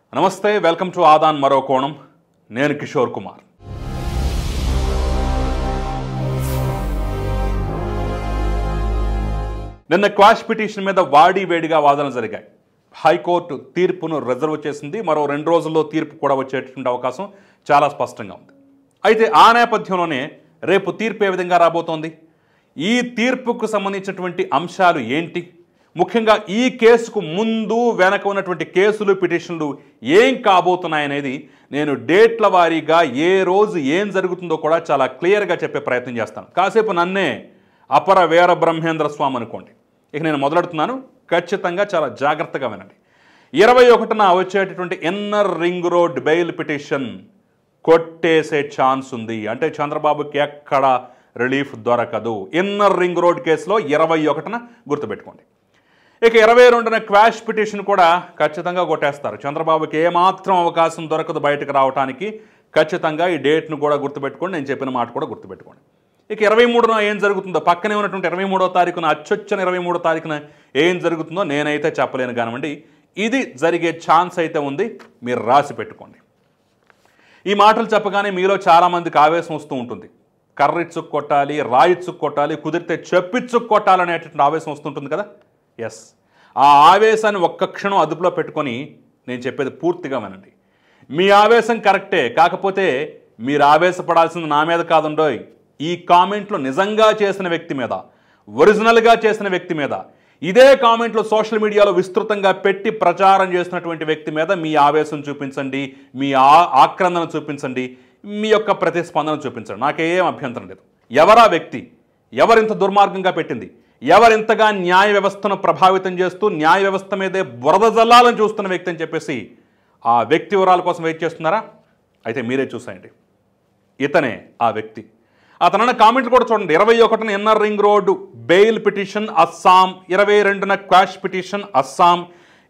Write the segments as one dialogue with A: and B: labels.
A: నమస్తే, welcome to Aadan మరో కోణం. నేను కిషోర్ కుమార్. నిన్న క్వాష్ పిటిషన్ మీద వేడిగా వాదనలు జరిగాయి. హైకోర్టు తీర్పును రిజర్వ్ చేసింది. మరో 2 రోజుల్లో తీర్పు కూడా వచ్చేటువంటి అవకాశం చాలా స్పష్టంగా ఉంది. అయితే ఆ నేపథ్యంలోనే రేపు తీర్పు ఏ విధంగా రాబోతోంది, ఈ తీర్పుకు సంబంధించినటువంటి అంశాలు ఏంటి, ముఖ్యంగా ఈ కేసుకు ముందు వెనక ఉన్నటువంటి కేసులు పిటిషన్లు ఏం కాబోతున్నాయనేది నేను డేట్ల వారీగా ఏ రోజు ఏం జరుగుతుందో కూడా చాలా క్లియర్గా చెప్పే ప్రయత్నం చేస్తాను. కాసేపు నన్నే అపర వీర బ్రహ్మేంద్ర స్వామి అనుకోండి. ఇక నేను మొదలెడుతున్నాను, ఖచ్చితంగా చాలా జాగ్రత్తగా వినండి. 21న వచ్చేటటువంటి inner ring road bail petition కొట్టేసే ఛాన్స్ ఉంది. అంటే చంద్రబాబుకి ఎక్కడ రిలీఫ్ దొరకదు. ఇన్నర్ రింగ్ రోడ్ కేసులో 21న గుర్తుపెట్టుకోండి. ఇక 22న క్వాష్ పిటిషన్ కూడా ఖచ్చితంగా కొట్టేస్తారు. చంద్రబాబుకి ఏమాత్రం అవకాశం దొరకదు బయటకు రావడానికి. ఖచ్చితంగా ఈ డేట్ను కూడా గుర్తుపెట్టుకోండి, నేను చెప్పిన మాట కూడా గుర్తుపెట్టుకోండి. ఇక 23న ఏం జరుగుతుందో, పక్కనే ఉన్నటువంటి 23వ తారీఖున, అచ్చొచ్చిన 23వ తారీఖున ఏం జరుగుతుందో నేనైతే చెప్పలేను కానివ్వండి. ఇది జరిగే ఛాన్స్ అయితే ఉంది, మీరు రాసి పెట్టుకోండి. ఈ మాటలు చెప్పగానే మీలో చాలామందికి ఆవేశం వస్తూ ఉంటుంది. కర్రిచ్చుకు కొట్టాలి, రాయిచ్చుకు కొట్టాలి, కుదిరితే చెప్పిచ్చుకు కొట్టాలనేటువంటి ఆవేశం వస్తుంటుంది కదా. ఎస్, ఆ ఆవేశాన్ని ఒక్క క్షణం అదుపులో పెట్టుకొని నేను చెప్పేది పూర్తిగా వినండి. మీ ఆవేశం కరెక్టే, కాకపోతే మీరు ఆవేశపడాల్సింది నా మీద కాదుండోయ్. ఈ కామెంట్లు నిజంగా చేసిన వ్యక్తి మీద, ఒరిజినల్గా చేసిన వ్యక్తి మీద, ఇదే కామెంట్లు సోషల్ మీడియాలో విస్తృతంగా పెట్టి ప్రచారం చేసినటువంటి వ్యక్తి మీద మీ ఆవేశం చూపించండి, మీ ఆక్రందన చూపించండి, మీ యొక్క ప్రతిస్పందన చూపించండి. నాకేం అభ్యంతరం లేదు. ఎవరా వ్యక్తి, ఎవరింత దుర్మార్గంగా పెట్టింది, ఎవరింతగా న్యాయ వ్యవస్థను ప్రభావితం చేస్తూ న్యాయ వ్యవస్థ మీదే బురద జల్లాలని చూస్తున్న వ్యక్తి అని చెప్పేసి ఆ వ్యక్తి వివరాల కోసం వెయిట్ చేస్తున్నారా? అయితే మీరే చూసేయండి. ఇతనే ఆ వ్యక్తి. అతనన్న కామెంట్లు కూడా చూడండి. 21న inner ring road bail petition అస్సాం, 22న క్వాష్ పిటిషన్ అస్సాం,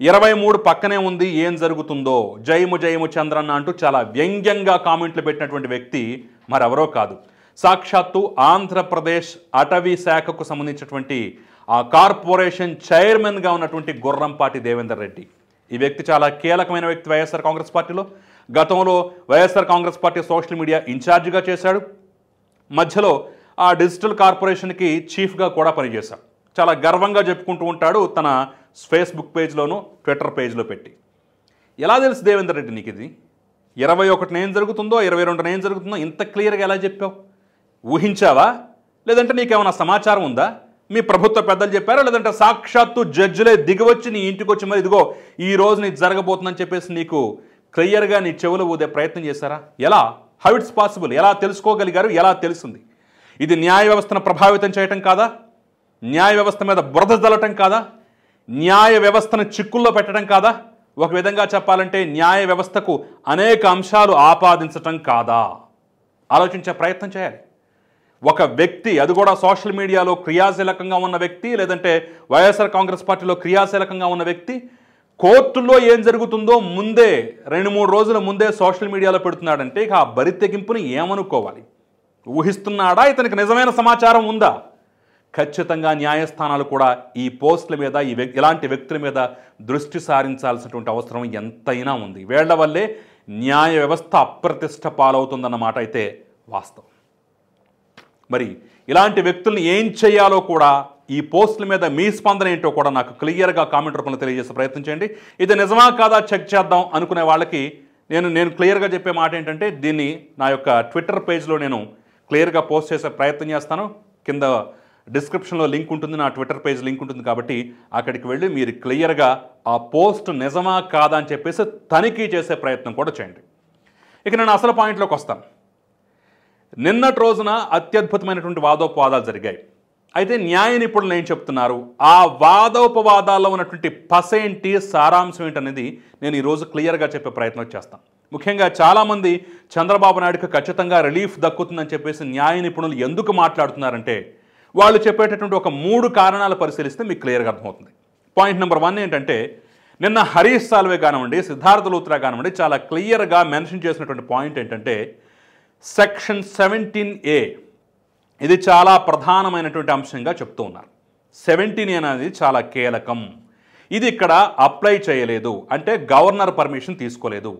A: 23 పక్కనే ఉంది ఏం జరుగుతుందో, జయము జయము చంద్రన్న అంటూ చాలా వ్యంగ్యంగా కామెంట్లు పెట్టినటువంటి వ్యక్తి మరెవరో కాదు, సాక్షాత్తు ఆంధ్రప్రదేశ్ అటవీ శాఖకు సంబంధించినటువంటి ఆ కార్పొరేషన్ చైర్మన్గా ఉన్నటువంటి గుర్రంపాటి దేవేందర్ రెడ్డి. ఈ వ్యక్తి చాలా కీలకమైన వ్యక్తి వైఎస్ఆర్ కాంగ్రెస్ పార్టీలో. గతంలో YSR Congress party social media ఇన్ఛార్జిగా చేశాడు. మధ్యలో ఆ డిజిటల్ కార్పొరేషన్కి చీఫ్గా కూడా పనిచేశాడు. చాలా గర్వంగా చెప్పుకుంటూ ఉంటాడు తన ఫేస్బుక్ పేజ్లోనూ ట్విట్టర్ పేజ్లో పెట్టి. ఎలా తెలుసు దేవేందర్ రెడ్డి నీకు ఇది? 21న ఏం జరుగుతుందో, 22న ఏం జరుగుతుందో ఇంత క్లియర్గా ఎలా చెప్పావు? ఊహించావా? లేదంటే నీకేమైనా సమాచారం ఉందా? మీ ప్రభుత్వ పెద్దలు చెప్పారా? లేదంటే సాక్షాత్తు జడ్జిలే దిగివచ్చి నీ ఇంటికి వచ్చి మరి ఇదిగో ఈ రోజు నీకు జరగబోతుందని చెప్పేసి నీకు క్లియర్గా నీ చెవులు ఊదే ప్రయత్నం చేశారా? ఎలా? How it's possible? ఎలా తెలుసుకోగలిగారు? ఎలా తెలిసింది? ఇది న్యాయ వ్యవస్థను ప్రభావితం చేయటం కాదా? న్యాయ వ్యవస్థ మీద బురద జల్లటం కాదా? న్యాయ వ్యవస్థను చిక్కుల్లో పెట్టడం కాదా? ఒక విధంగా చెప్పాలంటే న్యాయ వ్యవస్థకు అనేక అంశాలు ఆపాదించటం కాదా? ఆలోచించే ప్రయత్నం చేయాలి. ఒక వ్యక్తి, అది కూడా సోషల్ మీడియాలో క్రియాశీలకంగా ఉన్న వ్యక్తి, లేదంటే వైఎస్ఆర్ కాంగ్రెస్ పార్టీలో క్రియాశీలకంగా ఉన్న వ్యక్తి, కోర్టుల్లో ఏం జరుగుతుందో ముందే 2-3 రోజుల ముందే సోషల్ మీడియాలో పెడుతున్నాడంటే ఇక ఆ బరి తెగింపుని ఏమనుకోవాలి? ఊహిస్తున్నాడా? ఇతనికి నిజమైన సమాచారం ఉందా? ఖచ్చితంగా న్యాయస్థానాలు కూడా ఈ పోస్టుల మీద, ఇలాంటి వ్యక్తుల మీద దృష్టి సారించాల్సినటువంటి అవసరం ఎంతైనా ఉంది. వీళ్ల వల్లే న్యాయ వ్యవస్థ అప్రతిష్ట పాలవుతుందన్నమాట అయితే వాస్తవం. మరి ఇలాంటి వ్యక్తుల్ని ఏం చేయాలో కూడా, ఈ పోస్టుల మీద మీ స్పందన ఏంటో కూడా నాకు క్లియర్గా కామెంట్ రూపంలో తెలియజేసే ప్రయత్నం చేయండి. ఇది నిజమా కాదా చెక్ చేద్దాం అనుకునే వాళ్ళకి నేను క్లియర్గా చెప్పే మాట ఏంటంటే, దీన్ని నా యొక్క ట్విట్టర్ పేజ్లో నేను క్లియర్గా పోస్ట్ చేసే ప్రయత్నం చేస్తాను. కింద డిస్క్రిప్షన్లో లింక్ ఉంటుంది, నా ట్విట్టర్ పేజ్ లింక్ ఉంటుంది. కాబట్టి అక్కడికి వెళ్ళి మీరు క్లియర్గా ఆ పోస్ట్ నిజమా కాదా అని చెప్పేసి తనిఖీ చేసే ప్రయత్నం కూడా చేయండి. ఇక నేను అసలు పాయింట్లోకి వస్తాను. నిన్నటి రోజున అత్యద్భుతమైనటువంటి వాదోపవాదాలు జరిగాయి. అయితే న్యాయ నిపుణులు ఏం చెప్తున్నారు, ఆ వాదోపవాదాల్లో ఉన్నటువంటి పసేంటి, సారాంశం ఏంటనేది నేను ఈరోజు క్లియర్గా చెప్పే ప్రయత్నం చేస్తాను. ముఖ్యంగా చాలామంది చంద్రబాబు నాయుడుకి ఖచ్చితంగా రిలీఫ్ దక్కుతుందని చెప్పేసి న్యాయ నిపుణులు ఎందుకు మాట్లాడుతున్నారంటే, వాళ్ళు చెప్పేటటువంటి ఒక 3 కారణాలు పరిశీలిస్తే మీకు క్లియర్గా అర్థమవుతుంది. పాయింట్ నెంబర్ 1 ఏంటంటే, నిన్న హరీష్ సాల్వే కానివ్వండి, సిద్ధార్థ లూత్రా కానివ్వండి, చాలా క్లియర్గా మెన్షన్ చేసినటువంటి పాయింట్ ఏంటంటే, సెక్షన్ 17A ఇది చాలా ప్రధానమైనటువంటి అంశంగా చెప్తూ ఉన్నారు. 17A అనేది చాలా కీలకం. ఇది ఇక్కడ అప్లై చేయలేదు అంటే గవర్నర్ పర్మిషన్ తీసుకోలేదు.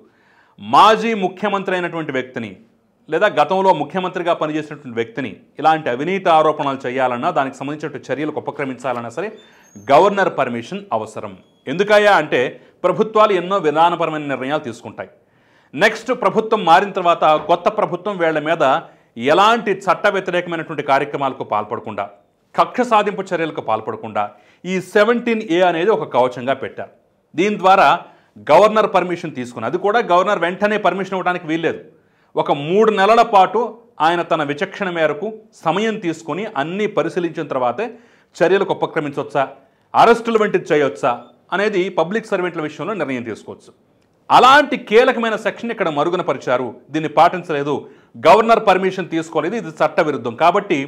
A: మాజీ ముఖ్యమంత్రి అయినటువంటి వ్యక్తిని లేదా గతంలో ముఖ్యమంత్రిగా పనిచేసినటువంటి వ్యక్తిని ఇలాంటి అవినీతి ఆరోపణలు చేయాలన్నా దానికి సంబంధించిన చర్యలకు ఉపక్రమించాలన్నా సరే గవర్నర్ పర్మిషన్ అవసరం. ఎందుకయ్యా అంటే ప్రభుత్వాలు ఎన్నో విధానపరమైన నిర్ణయాలు తీసుకుంటాయి. నెక్స్ట్ ప్రభుత్వం మారిన తర్వాత కొత్త ప్రభుత్వం వీళ్ల మీద ఎలాంటి చట్ట వ్యతిరేకమైనటువంటి కార్యక్రమాలకు పాల్పడకుండా, కక్ష సాధింపు చర్యలకు పాల్పడకుండా ఈ 17A అనేది ఒక కవచంగా పెట్టారు. దీని ద్వారా గవర్నర్ పర్మిషన్ తీసుకుని, అది కూడా గవర్నర్ వెంటనే పర్మిషన్ ఇవ్వడానికి వీల్లేదు. ఒక 3 నెలల పాటు ఆయన తన విచక్షణ మేరకు సమయం తీసుకొని అన్నీ పరిశీలించిన తర్వాతే చర్యలకు ఉపక్రమించవచ్చా, అరెస్టులు వంటిది చేయవచ్చా అనేది పబ్లిక్ సర్వెంట్ల విషయంలో నిర్ణయం తీసుకోవచ్చు. అలాంటి కీలకమైన సెక్షన్ ఇక్కడ మరుగున పరిచారు, దీన్ని పాటించలేదు, గవర్నర్ పర్మిషన్ తీసుకోలేదు, ఇది చట్టవిరుద్ధం. కాబట్టి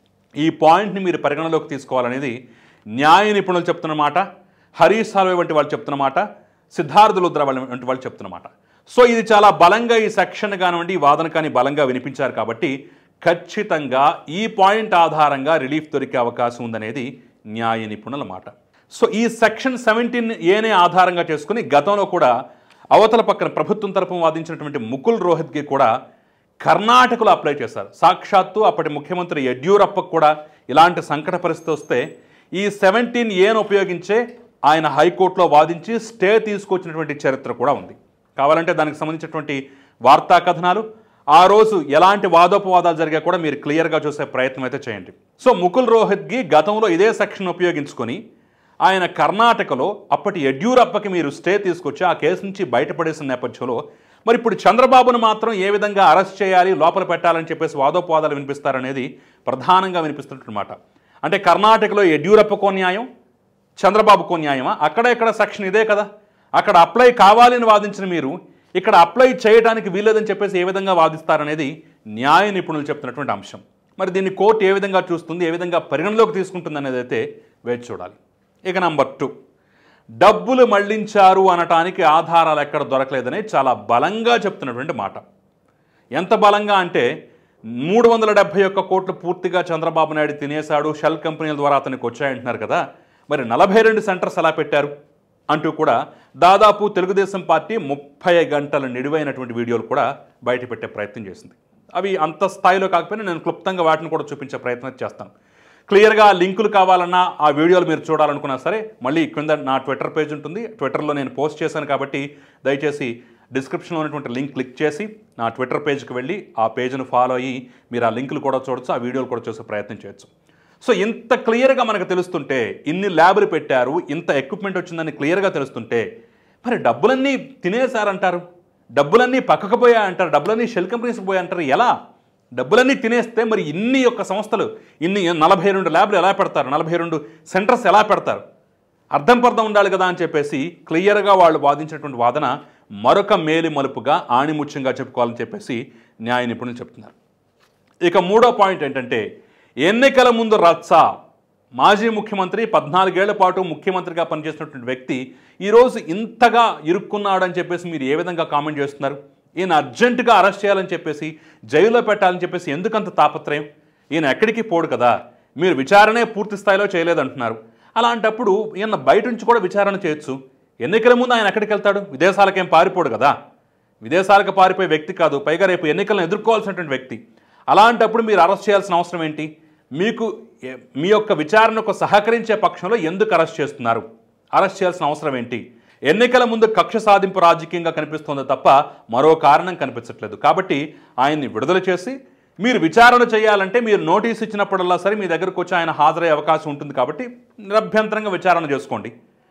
A: ఈ పాయింట్ని మీరు పరిగణలోకి తీసుకోవాలనేది న్యాయ నిపుణులు చెప్తున్నమాట, హరీష్ సాల్వే వంటి వాళ్ళు చెప్తున్నమాట, సిద్ధార్థ లుద్రా వంటి వాళ్ళు చెప్తున్నమాట. సో ఇది చాలా బలంగా ఈ సెక్షన్ కానివ్వండి, ఈ వాదన కానీ బలంగా వినిపించారు. కాబట్టి ఖచ్చితంగా ఈ పాయింట్ ఆధారంగా రిలీఫ్ దొరికే అవకాశం ఉందనేది న్యాయ నిపుణుల మాట. సో ఈ సెక్షన్ 17Aనే ఆధారంగా చేసుకుని గతంలో కూడా అవతల పక్కన ప్రభుత్వం తరపున వాదించినటువంటి ముకుల్ రోహత్గి కూడా కర్ణాటకలో అప్లై చేశారు. సాక్షాత్తు అప్పటి ముఖ్యమంత్రి యడ్యూరప్పకు కూడా ఇలాంటి సంకట పరిస్థితి వస్తే ఈ 17Aను ఉపయోగించే ఆయన హైకోర్టులో వాదించి స్టే తీసుకొచ్చినటువంటి చరిత్ర కూడా ఉంది. కావాలంటే దానికి సంబంధించినటువంటి వార్తా కథనాలు, ఆ రోజు ఎలాంటి వాదోపవాదాలు జరిగా కూడా మీరు క్లియర్గా చూసే ప్రయత్నం అయితే చేయండి. సో ముకుల్ రోహత్గి గతంలో ఇదే సెక్షన్ ఉపయోగించుకొని ఆయన కర్ణాటకలో అప్పటి యడ్యూరప్పకి మీరు స్టే తీసుకొచ్చి ఆ కేసు నుంచి బయటపడేసిన నేపథ్యంలో మరి ఇప్పుడు చంద్రబాబును మాత్రం ఏ విధంగా అరెస్ట్ చేయాలి, లోపల పెట్టాలని చెప్పేసి వాదోపవాదాలు వినిపిస్తారనేది ప్రధానంగా వినిపిస్తున్నమాట. అంటే కర్ణాటకలో యడ్యూరప్పకో న్యాయం, చంద్రబాబుకో న్యాయమా? అక్కడ ఇక్కడ సెక్షన్ ఇదే కదా. అక్కడ అప్లై కావాలని వాదించిన మీరు ఇక్కడ అప్లై చేయడానికి వీల్లేదని చెప్పేసి ఏ విధంగా వాదిస్తారనేది న్యాయ నిపుణులు చెప్తున్నటువంటి అంశం. మరి దీన్ని కోర్టు ఏ విధంగా చూస్తుంది, ఏ విధంగా పరిగణలోకి తీసుకుంటుంది అనేది అయితే వేచి చూడాలి. ఇక నంబర్ 2, డబ్బులు మళ్లించారు అనటానికి ఆధారాలు ఎక్కడ దొరకలేదని చాలా బలంగా చెప్తున్నటువంటి మాట. ఎంత బలంగా అంటే 371 కోట్లు పూర్తిగా చంద్రబాబు నాయుడు తినేశాడు, షెల్ కంపెనీల ద్వారా అతనికి వచ్చాయంటున్నారు కదా. మరి 42 సెంటర్స్ ఎలా పెట్టారు అంటూ కూడా దాదాపు తెలుగుదేశం పార్టీ 30 గంటల నిడివైనటువంటి వీడియోలు కూడా బయటపెట్టే ప్రయత్నం చేసింది. అవి అంత స్థాయిలో కాకపోయినా నేను క్లుప్తంగా వాటిని కూడా చూపించే ప్రయత్నం చేస్తాను. క్లియర్గా లింకులు కావాలన్నా ఆ వీడియోలు మీరు చూడాలనుకున్నా సరే మళ్ళీ కింద నా ట్విట్టర్ పేజ్ ఉంటుంది, ట్విట్టర్లో నేను పోస్ట్ చేశాను. కాబట్టి దయచేసి డిస్క్రిప్షన్లో ఉన్నటువంటి లింక్ క్లిక్ చేసి నా ట్విట్టర్ పేజ్కి వెళ్ళి ఆ పేజ్ను ఫాలో అయ్యి మీరు ఆ లింకులు కూడా చూడొచ్చు, ఆ వీడియోలు కూడా చూసే ప్రయత్నం చేయొచ్చు. సో ఇంత క్లియర్గా మనకు తెలుస్తుంటే, ఇన్ని ల్యాబులు పెట్టారు, ఇంత ఎక్విప్మెంట్ వచ్చిందని క్లియర్గా తెలుస్తుంటే మరి డబ్బులన్నీ తినేశారంటారు, డబ్బులన్నీ పక్కకు పోయా అంటారు, డబ్బులన్నీ షెల్ కంపెనీస్కి పోయా అంటారు. ఎలా డబ్బులన్నీ తినేస్తే మరి ఇన్ని యొక్క సంస్థలు, ఇన్ని 42 ల్యాబ్లు ఎలా పెడతారు, 42 సెంటర్స్ ఎలా పెడతారు? అర్థం పర్థం ఉండాలి కదా అని చెప్పేసి క్లియర్గా వాళ్ళు వాదించినటువంటి వాదన మరొక మేలి మలుపుగా ఆణిముత్యంగా చెప్పుకోవాలని చెప్పేసి న్యాయ నిపుణులు చెప్తున్నారు. ఇక 3వ పాయింట్ ఏంటంటే ఎన్నికల ముందు రచ్చ. మాజీ ముఖ్యమంత్రి 14 ఏళ్ల పాటు ముఖ్యమంత్రిగా పనిచేసినటువంటి వ్యక్తి ఈరోజు ఇంతగా ఇరుక్కున్నాడని చెప్పేసి మీరు ఏ విధంగా కామెంట్ చేస్తున్నారు? ఈయన అర్జెంటుగా అరెస్ట్ చేయాలని చెప్పేసి, జైల్లో పెట్టాలని చెప్పేసి ఎందుకంత తాపత్రయం? ఈయన ఎక్కడికి పోడు కదా, మీరు విచారణే పూర్తి స్థాయిలో చేయలేదంటున్నారు. అలాంటప్పుడు ఈయన బయట నుంచి కూడా విచారణ చేయొచ్చు. ఎన్నికల ముందు ఆయన ఎక్కడికి వెళ్తాడు? విదేశాలకేం పారిపోడు కదా, విదేశాలకు పారిపోయే వ్యక్తి కాదు, పైగా రేపు ఎన్నికలను ఎదుర్కోవాల్సినటువంటి వ్యక్తి. అలాంటప్పుడు మీరు అరెస్ట్ చేయాల్సిన అవసరం ఏంటి? మీకు మీ యొక్క విచారణకు సహకరించే పక్షంలో ఎందుకు అరెస్ట్ చేస్తున్నారు? అరెస్ట్ చేయాల్సిన అవసరం ఏంటి? ఎన్నికల ముందు కక్ష సాధింపు రాజకీయంగా కనిపిస్తుంది తప్ప మరో కారణం కనిపించట్లేదు. కాబట్టి ఆయన్ని విడుదల చేసి మీరు విచారణ చేయాలంటే మీరు నోటీస్ ఇచ్చినప్పుడల్లా సరే మీ దగ్గరకు వచ్చి ఆయన హాజరయ్యే అవకాశం ఉంటుంది. కాబట్టి నిరభ్యంతరంగా విచారణ చేసుకోండి.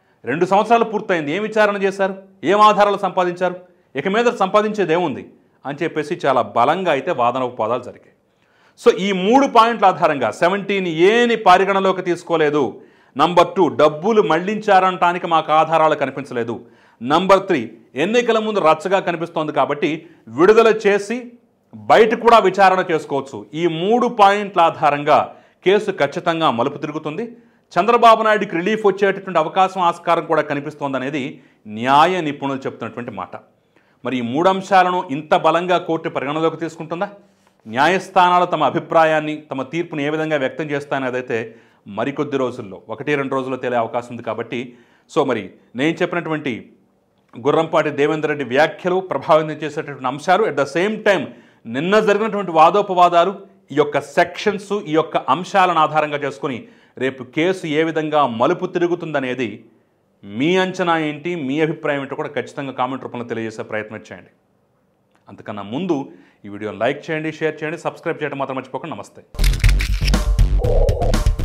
A: 2 సంవత్సరాలు పూర్తయింది, ఏం విచారణ చేశారు, ఏం ఆధారాలు సంపాదించారు, ఇక మీద సంపాదించేది ఏముంది అని చెప్పేసి చాలా బలంగా అయితే వాదనోపవాదాలు జరిగాయి. సో ఈ 3 పాయింట్ల ఆధారంగా 17Aని పరిగణలోకి తీసుకోలేదు. నంబర్ 2, డబ్బులు మళ్లించారనటానికి మాకు ఆధారాలు కనిపించలేదు. నంబర్ 3, ఎన్నికల ముందు రచ్చగా కనిపిస్తోంది కాబట్టి విడుదల చేసి బయట కూడా విచారణ చేసుకోవచ్చు. ఈ 3 పాయింట్ల ఆధారంగా కేసు ఖచ్చితంగా మలుపు తిరుగుతుంది. చంద్రబాబు నాయుడికి రిలీఫ్ వచ్చేటటువంటి అవకాశం, ఆస్కారం కూడా కనిపిస్తోందనేది న్యాయ నిపుణులు చెప్తున్నటువంటి మాట. మరి ఈ 3 అంశాలను ఇంత బలంగా కోర్టు పరిగణలోకి తీసుకుంటుందా? న్యాయస్థానాలు తమ అభిప్రాయాన్ని, తమ తీర్పుని ఏ విధంగా వ్యక్తం చేస్తాయనేదైతే మరికొద్ది రోజుల్లో, 1-2 రోజుల్లో తెలియ అవకాశం ఉంది. కాబట్టి సో మరి నేను చెప్పినటువంటి గుర్రంపాటి దేవేందర్ రెడ్డి వ్యాఖ్యలు ప్రభావితం చేసేటటువంటి అంశాలు, అట్ ద సేమ్ టైం నిన్న జరిగినటువంటి వాదోపవాదాలు, ఈ యొక్క సెక్షన్స్, ఈ యొక్క అంశాలను ఆధారంగా చేసుకుని రేపు కేసు ఏ విధంగా మలుపు తిరుగుతుందనేది మీ అంచనా ఏంటి, మీ అభిప్రాయం ఏంటో కూడా ఖచ్చితంగా కామెంట్ రూపంలో తెలియజేసే ప్రయత్నం చేయండి. అంతకన్నా ముందు ఈ వీడియోని లైక్ చేయండి, షేర్ చేయండి, సబ్స్క్రైబ్ చేయడం మాత్రం మర్చిపోకండి. నమస్తే.